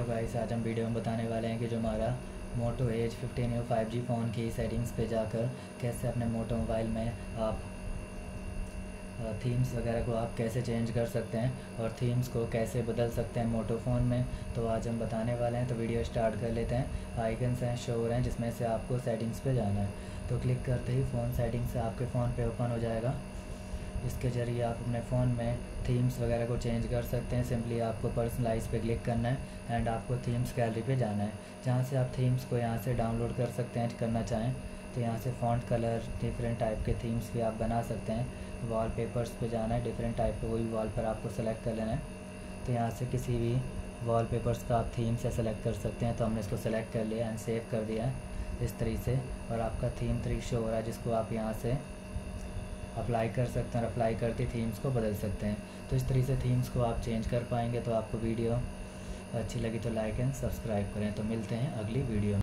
Guys, आज हम video में बताने वाले हैं कि जो हमारा मोटो एज 15 5G फ़ोन की सेटिंग्स पे जाकर कैसे अपने मोटो मोबाइल में आप थीम्स वगैरह को आप कैसे चेंज कर सकते हैं और थीम्स को कैसे बदल सकते हैं मोटो फ़ोन में। तो आज हम बताने वाले हैं, तो वीडियो स्टार्ट कर लेते हैं। आइकन्स हैं, शो हो रहे हैं, जिसमें से आपको सेटिंग्स पे जाना है। तो क्लिक करते ही फ़ोन सेटिंग्स आपके फ़ोन पे ओपन हो जाएगा। इसके ज़रिए आप अपने फ़ोन में थीम्स वगैरह को चेंज कर सकते हैं। सिंपली आपको पर्सनलाइज पे क्लिक करना है एंड आपको थीम्स गैलरी पे जाना है, जहाँ से आप थीम्स को यहाँ से डाउनलोड कर सकते हैं करना चाहें तो। यहाँ से फ़ॉन्ट कलर डिफरेंट टाइप के थीम्स भी आप बना सकते हैं। वॉलपेपर्स पे जाना है, डिफरेंट टाइप के कोई वॉल पर आपको सेलेक्ट कर लेना है। तो यहाँ से किसी भी वॉलपेपर्स का आप थीम से सेलेक्ट कर सकते हैं। तो हमने इसको सेलेक्ट कर लिया एंड सेव कर दिया है इस तरीके से, और आपका थीम 3 शो हो रहा है, जिसको आप यहाँ से अप्लाई कर सकते हैं और अप्लाई करके थीम्स को बदल सकते हैं। तो इस तरीके से थीम्स को आप चेंज कर पाएंगे। तो आपको वीडियो अच्छी लगी तो लाइक एंड सब्सक्राइब करें। तो मिलते हैं अगली वीडियो में।